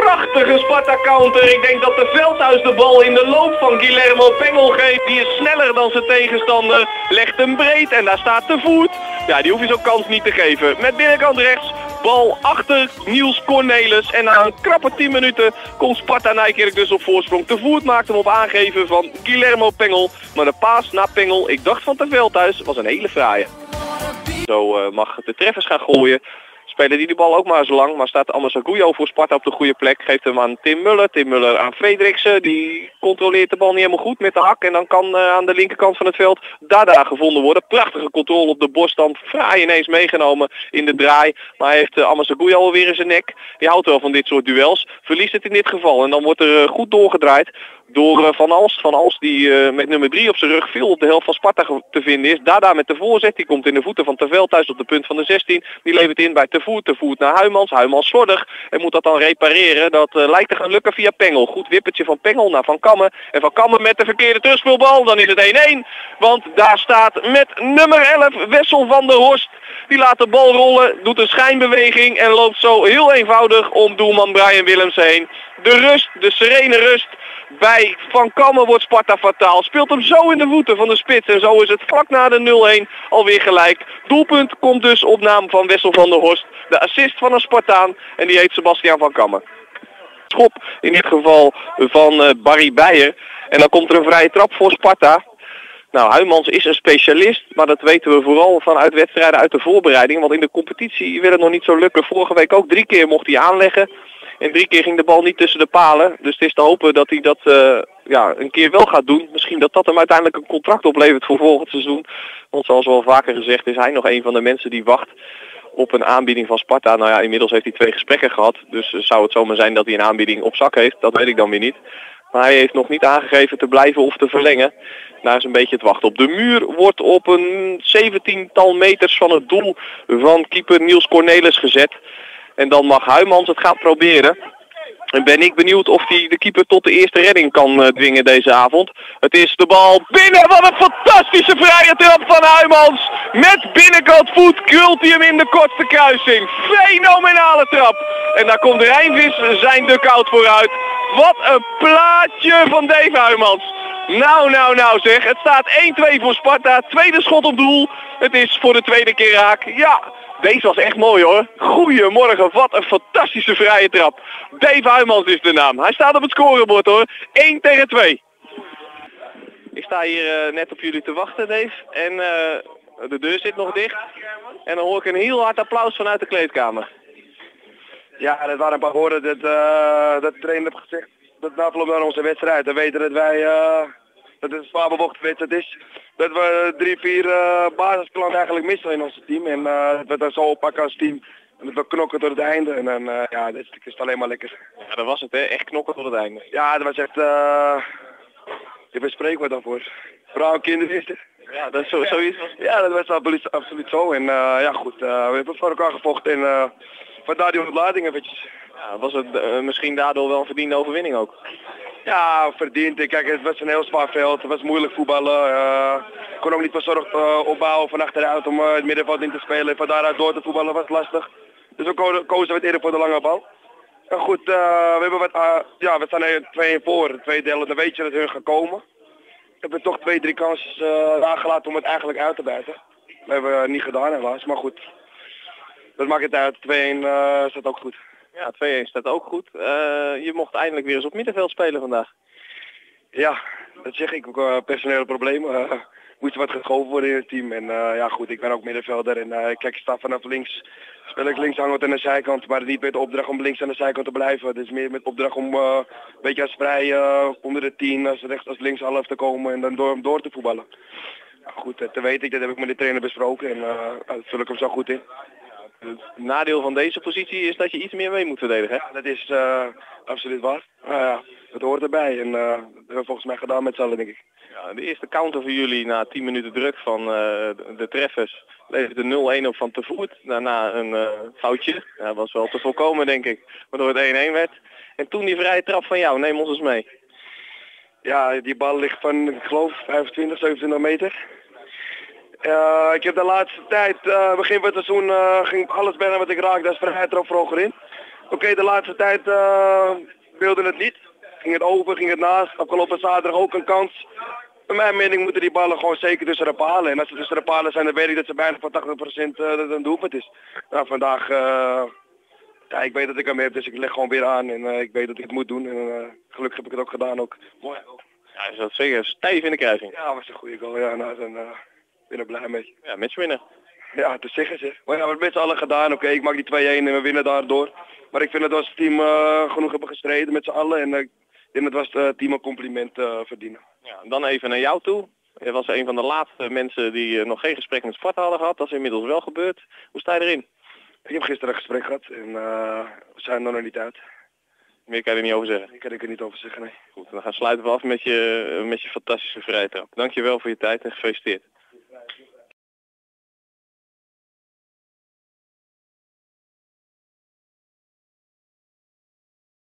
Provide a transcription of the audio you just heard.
prachtige Sparta-counter. Ik denk dat de Veldhuis de bal in de loop van Guillermo Pengel geeft. Die is sneller dan zijn tegenstander. Legt hem breed en daar staat de voet. Ja, die hoef je zo'n kans niet te geven. Met binnenkant rechts. Bal achter Niels Cornelis. En na een krappe 10 minuten komt Sparta Nijkerk dus op voorsprong. Te Voet maakt hem op aangeven van Guillermo Pengel. Maar de paas naar Pengel, ik dacht van de Veldhuis, was een hele fraaie. Zo mag de treffers gaan gooien. Spelen die de bal ook maar zo lang, maar staat Amasaguyo voor Sparta op de goede plek. Geeft hem aan Tim Muller. Tim Muller aan Frederiksen. Die controleert de bal niet helemaal goed met de hak. En dan kan aan de linkerkant van het veld Dada gevonden worden. Prachtige controle op de borst dan. Fraai ineens meegenomen in de draai. Maar hij heeft Amasaguyo alweer in zijn nek. Die houdt wel van dit soort duels. Verliest het in dit geval. En dan wordt er goed doorgedraaid door Van Alst. Van Alst die met nummer 3 op zijn rug veel op de helft van Sparta te vinden is. Dada met de voorzet. Die komt in de voeten van Ter Veldhuis op de punt van de 16. Die levert in bij Te Voet. Te Voet naar Huymans. Huymans slordig. En moet dat dan repareren. Dat lijkt te gaan lukken via Pengel. Goed wippertje van Pengel naar Van Kammen. En Van Kammen met de verkeerde terugspeelbal. Dan is het 1-1. Want daar staat met nummer 11 Wessel van der Horst. Die laat de bal rollen. Doet een schijnbeweging. En loopt zo heel eenvoudig om doelman Brian Willems heen. De rust. De serene rust. Bij Van Kammen wordt Sparta fataal. Speelt hem zo in de voeten van de spits. En zo is het vlak na de 0-1 alweer gelijk. Doelpunt komt dus op naam van Wessel van der Horst. De assist van een Spartaan. En die heet Sebastian Van Kammen. Schop in dit geval van Barry Beijer. En dan komt er een vrije trap voor Sparta. Nou, Huymans is een specialist, maar dat weten we vooral vanuit wedstrijden uit de voorbereiding. Want in de competitie wil het nog niet zo lukken. Vorige week ook 3 keer mocht hij aanleggen. En 3 keer ging de bal niet tussen de palen. Dus het is te hopen dat hij dat een keer wel gaat doen. Misschien dat dat hem uiteindelijk een contract oplevert voor volgend seizoen. Want zoals wel vaker gezegd is hij nog een van de mensen die wacht op een aanbieding van Sparta. Nou ja, inmiddels heeft hij 2 gesprekken gehad. Dus zou het zomaar zijn dat hij een aanbieding op zak heeft. Dat weet ik dan weer niet. Maar hij heeft nog niet aangegeven te blijven of te verlengen. Daar is een beetje het wachten op. De muur wordt op een 17-tal meters van het doel van keeper Niels Cornelis gezet. En dan mag Huymans het gaan proberen. En ben ik benieuwd of hij de keeper tot de eerste redding kan dwingen deze avond. Het is de bal binnen. Wat een fantastische vrije trap van Huymans. Met binnenkant voet krult hij hem in de kortste kruising. Fenomenale trap. En daar komt Rijnvis zijn dugout vooruit. Wat een plaatje van Dave Huymans. Nou zeg. Het staat 1-2 voor Sparta. Tweede schot op doel. Het is voor de tweede keer raak. Ja. Deze was echt mooi hoor. Goedemorgen, wat een fantastische vrije trap. Dave Huymans is de naam. Hij staat op het scorebord hoor. 1-2. Ik sta hier net op jullie te wachten, Dave. En de deur zit nog dicht. En dan hoor ik een heel hard applaus vanuit de kleedkamer. Ja, dat waren een paar woorden dat de trainer heeft gezegd. Dat na afloop naar onze wedstrijd. Dan weten dat wij... dat het een zwaar bevochten wedstrijd is. Dat we 3-4 basisklanten eigenlijk missen in ons team. En dat we dat zo oppakken als team. En dat we knokken tot het einde. En dan dat is alleen maar lekker. Ja, dat was het hè. Echt knokken tot het einde. Ja, dat was echt... je verspreekt wat daarvoor. Vrouw en kinderen is het. Ja, dat is zoiets. Ja, dat was absoluut zo. En goed. We hebben voor elkaar gevochten. En vandaar die ontlading eventjes. Ja, was het misschien daardoor wel een verdiende overwinning ook? Ja, verdiend. Kijk, het was een heel zwaar veld. Het was moeilijk voetballen. Ik kon ook niet verzorgd opbouwen van achteruit om het middenveld in te spelen. Van daaruit door te voetballen was lastig. Dus we kozen we eerder voor de lange bal. En goed, we hebben we staan er 2-1 voor. De tweede helft, dan weet je dat hun gaan komen. We hebben toch 2-3 kansen aangelaten om het eigenlijk uit te buiten. Dat hebben we niet gedaan helaas, maar goed. Dat maakt het uit. 2-1 staat ook goed. Ja, 2-1 staat ook goed. Je mocht eindelijk weer eens op middenveld spelen vandaag. Ja, dat zeg ik ook. Personele problemen. Moest wat geschoven worden in het team. En goed, ik ben ook middenvelder. En kijk, ik sta vanaf links. Speel ik links hangend aan de zijkant. Maar niet met de opdracht om links aan de zijkant te blijven. Dus meer met de opdracht om een beetje als vrij onder de 10, als rechts als links half te komen. En dan door te voetballen. Ja, goed, dat weet ik. Dat heb ik met de trainer besproken. En daar vul ik hem zo goed in. Het nadeel van deze positie is dat je iets meer mee moet verdedigen. Ja, dat is absoluut waar. Dat hoort erbij en dat hebben we volgens mij gedaan met z'n allen, denk ik. Ja, de eerste counter voor jullie na 10 minuten druk van de treffers leverde 0-1 op van Te Voet. Daarna een foutje. Dat was wel te voorkomen, denk ik, waardoor het 1-1 werd. En toen die vrije trap van jou, neem ons eens mee. Ja, die bal ligt van, ik geloof, 25, 27 meter. Ik heb de laatste tijd, begin van het seizoen, ging alles bijna wat ik raakte als vrije trap voor hoger in. Oké, de laatste tijd wilde het niet. Ging het over, ging het naast. Afgelopen zaterdag ook een kans. Bij mijn mening moeten die ballen gewoon zeker tussen de palen. En als ze tussen de palen zijn, dan weet ik dat ze bijna voor 80% dat een doelpunt is. Nou, vandaag, ja, ik weet dat ik hem heb, dus ik leg gewoon weer aan. En ik weet dat ik het moet doen. En gelukkig heb ik het ook gedaan. Ook. Mooi. Ja, is dat zeker stijf in de kruising. Ja, was een goede goal. Ja, nou, dan ben ik blij mee. Ja, matchwinner. Ja, het is zeggen zeg. Maar ja, we hebben met z'n allen gedaan. Oké, ik maak die 2-1 en we winnen daardoor. Maar ik vind dat we als team genoeg hebben gestreden met z'n allen. En ik denk dat we als team een compliment verdienen. Ja, dan even naar jou toe. Je was een van de laatste mensen die nog geen gesprek met Sparta hadden gehad. Dat is inmiddels wel gebeurd. Hoe sta je erin? Ik heb gisteren een gesprek gehad en we zijn er nog niet uit. Meer kan je er niet over zeggen. Ik kan er niet over zeggen, nee. Goed, dan gaan sluiten we af met je fantastische vrije trap. Dankjewel voor je tijd en gefeliciteerd.